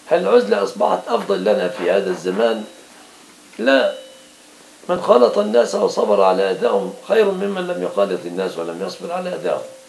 هل العزلة أصبحت أفضل لنا في هذا الزمان؟ لا، من خالط الناس وصبر على أذاهم خير ممن لم يخالط الناس ولم يصبر على أذاهم.